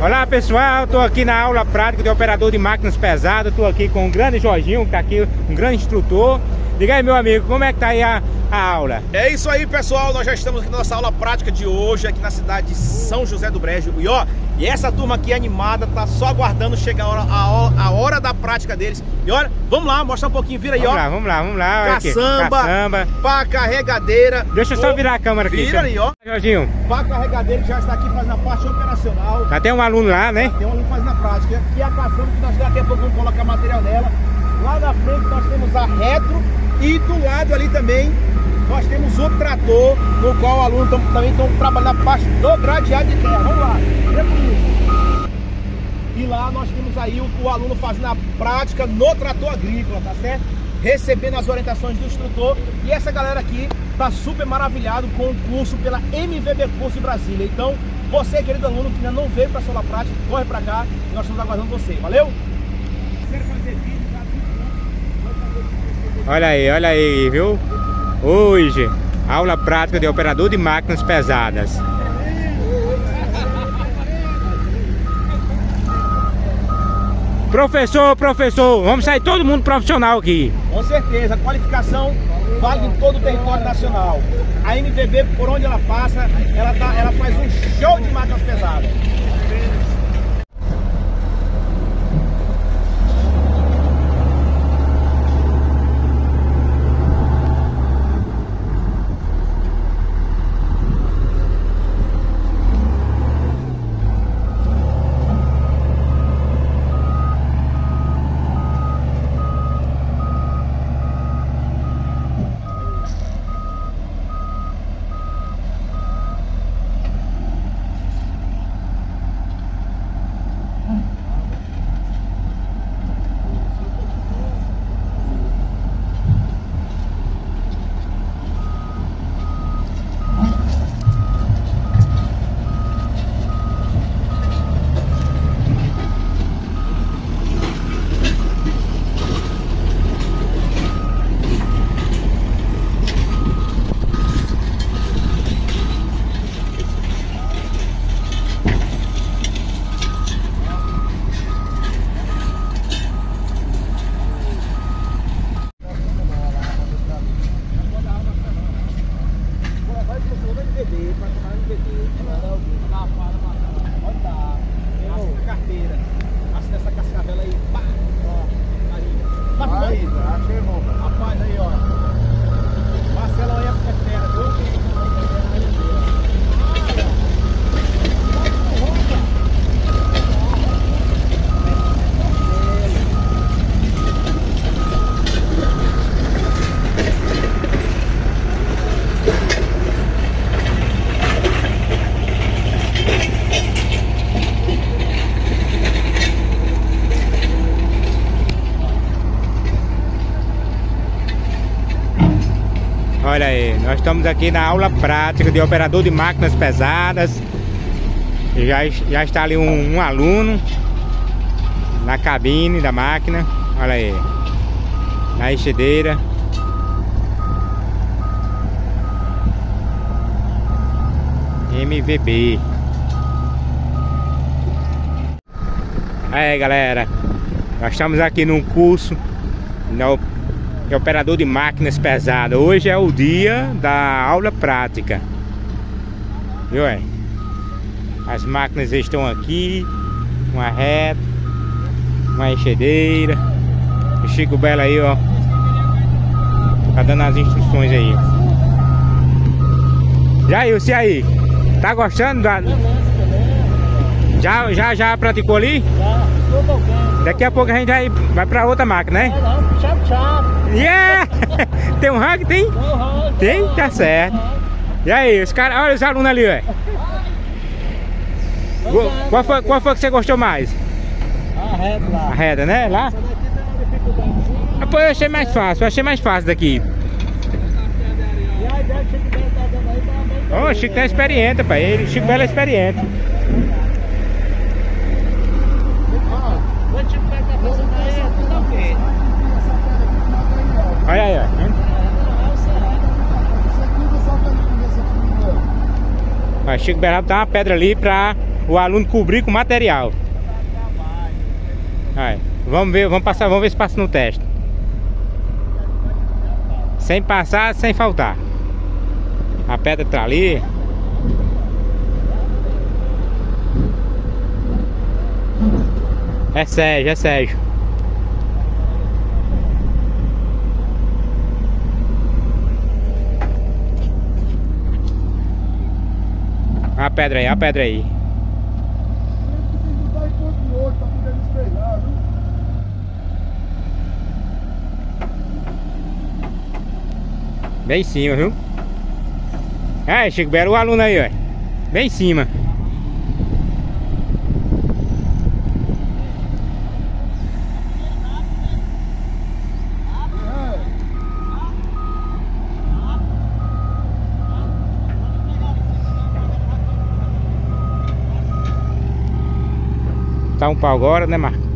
Olá pessoal, estou aqui na aula prática de operador de máquinas pesadas. Estou aqui com o grande Jorginho, que está aqui, um grande instrutor. Diga aí, meu amigo, como é que tá aí a aula? É isso aí, pessoal, nós já estamos aqui na nossa aula prática de hoje, aqui na cidade de São José do Brejo. E essa turma aqui animada, tá só aguardando chegar a hora da prática deles. E olha, vamos lá, mostrar um pouquinho, vira aí, vamos lá. Caçamba, pá carregadeira. Deixa eu só virar a câmera aqui. Vira aí, ó. Jorginho. Pá carregadeira que já está aqui fazendo a parte operacional. Já tem um aluno lá, né? Já tem um aluno fazendo a prática. E a caçamba que nós daqui a pouco vamos colocar material nela. Lá na frente nós temos a retro. E do lado ali também nós temos o trator, no qual o aluno também estão trabalhando a parte do gradeado de terra. Vamos lá, e lá nós temos aí o aluno fazendo a prática no trator agrícola, tá certo? Recebendo as orientações do instrutor. E essa galera aqui tá super maravilhado com o curso pela MVB Curso de Brasília. Então, você, querido aluno, que ainda não veio para a aula prática, corre para cá e nós estamos aguardando você. Valeu? Olha aí, viu? Hoje, aula prática de operador de máquinas pesadas. Professor, vamos sair todo mundo profissional aqui. Com certeza, a qualificação vale em todo o território nacional. A MVB, por onde ela passa, ela faz um show de máquinas pesadas. Olha aí, nós estamos aqui na aula prática de operador de máquinas pesadas. E já está ali um aluno na cabine da máquina. Olha aí, na enchedeira. MVB. Aí galera, nós estamos aqui num curso de operador de máquinas pesadas. Hoje é o dia da aula prática. Viu aí? As máquinas estão aqui, uma reta, uma enchedeira. O Chico Belo aí, ó, tá dando as instruções aí. E aí? Tá gostando da... Já praticou ali? Já. Daqui a pouco a gente vai pra outra máquina, né? Tchau. Yeah! Tem um ranking? Tem? Tem? Tá certo. E aí, os caras, olha os alunos ali, ué. Qual foi que você gostou mais? A reta lá. A reta, né? Lá? Pô, eu achei mais fácil daqui. E a ideia que o Chico Belo tá dando aí tá bem. Ô, o Chico tá experiente, pai. Chico Belo é experiente. O Chico Belo tá fazendo aí, é tudo ok. Olha aí, ó. O Chico Belo tá uma pedra ali pra o aluno cobrir com material. Aí, vamos ver se passa no teste. Sem passar, sem faltar. A pedra tá ali. É Sérgio, é Sérgio. A pedra aí, a pedra aí. Bem em cima, viu? É, Chico Belo, o aluno aí, ó. Bem em cima. Tá um pau agora, né, Marco?